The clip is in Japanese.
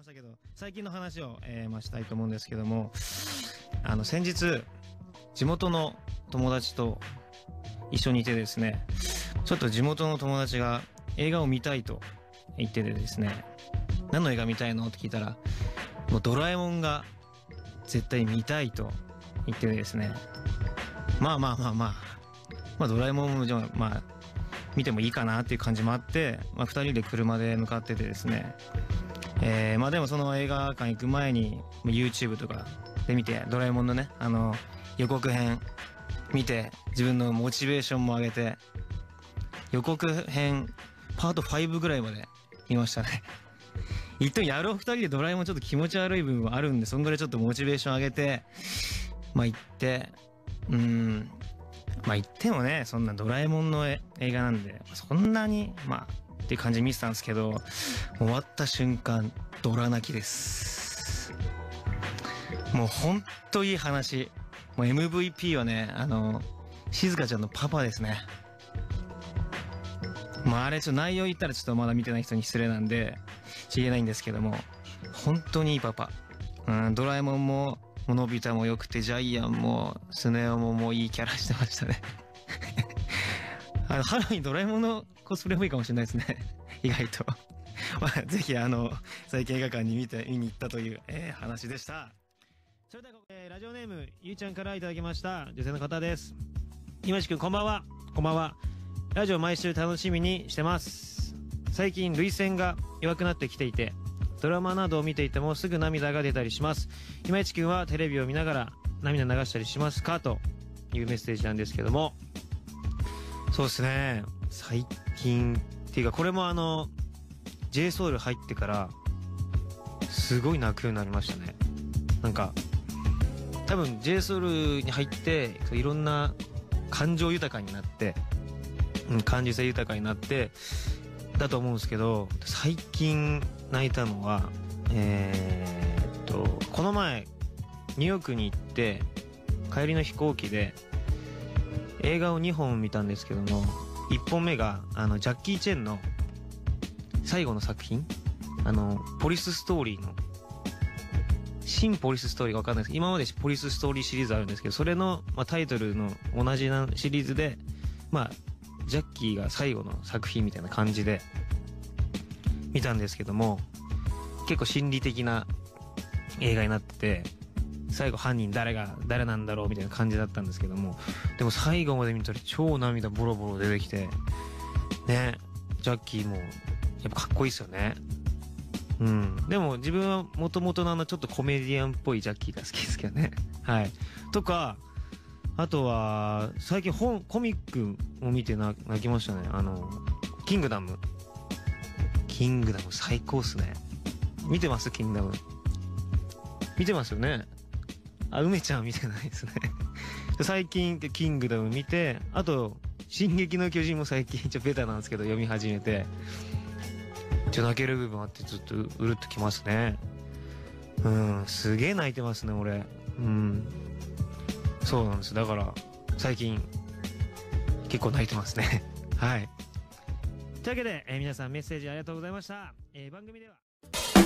ましたけど、最近の話を、したいと思うんですけども、先日、地元の友達と一緒にいてですね、ちょっと地元の友達が映画を見たいと言っててですね、何の映画見たいのって聞いたら、もうドラえもんが絶対見たいと言っててですね、まあドラえもんもじゃあ見てもいいかなっていう感じもあって、2人で車で向かっててですね、でもその映画館行く前に YouTube とかで見て、ドラえもんのね予告編見て、自分のモチベーションも上げて、予告編パート5ぐらいまで見ましたね。言ってもやろう2人でドラえもんちょっと気持ち悪い部分はあるんで、そんぐらいちょっとモチベーション上げて行って、言ってもね、そんなドラえもんの映画なんでそんなにっていう感じで見てたんですけど、終わった瞬間ドラ泣きです。もうほんといい話。もう MVP はね、静香ちゃんのパパですね。あれちょっと内容言ったらちょっとまだ見てない人に失礼なんで言えないんですけども、本当にいいパパ。ドラえもんものび太も良くて、ジャイアンもスネ夫ももういいキャラしてましたね。ハロウィンドラえもんのコスプレもいいかもしれないですね。意外と。ぜひ最近映画館に見に行ったという、話でした。それでは、ラジオネームゆうちゃんからいただきました女性の方です。今地くんこんばんは。こんばんは。ラジオ毎週楽しみにしてます。最近涙腺が弱くなってきていて、ドラマなどを見ていてもすぐ涙が出たりします。今市くんはテレビを見ながら涙流したりしますか、というメッセージなんですけども、そうですね、最近っていうか、これもJSOUL 入ってからすごい泣くようになりましたね。なんか多分 JSOUL に入っていろんな感情豊かになって、感受性豊かになってだと思うんですけど、最近泣いたのはこの前ニューヨークに行って帰りの飛行機で映画を2本見たんですけども、1本目がジャッキー・チェンの最後の作品、ポリスストーリーの新ポリスストーリーが分かんないですけど、今までポリスストーリーシリーズあるんですけど、それの、タイトルの同じなシリーズで、ジャッキーが最後の作品みたいな感じで見たんですけども、結構心理的な映画になってて、最後犯人誰なんだろうみたいな感じだったんですけども、でも最後まで見たら超涙ボロボロ出てきてね、ジャッキーもやっぱかっこいいですよね。でも自分は元々のちょっとコメディアンっぽいジャッキーが好きですけどね。はい。とか、あとは最近コミックを見て泣きましたね。キングダム最高っすね。見てます？キングダム見てますよね。梅ちゃん見てないですね。最近キングダム見て、あと進撃の巨人も最近ベタなんですけど読み始めて、泣ける部分あってずっとうるっときますね。すげえ泣いてますね俺。そうなんです。だから最近結構泣いてますね。はい。というわけで、皆さんメッセージありがとうございました。番組では